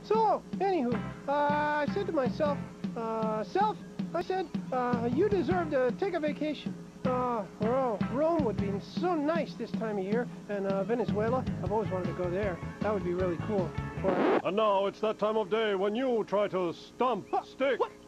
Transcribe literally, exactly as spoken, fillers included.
So, anywho, uh, I said to myself, uh, self, I said, uh, you deserve to take a vacation. Uh, oh, Rome would be so nice this time of year, and uh, Venezuela, I've always wanted to go there. That would be really cool. Or, And now it's that time of day when you try to stump Huh, stick. what?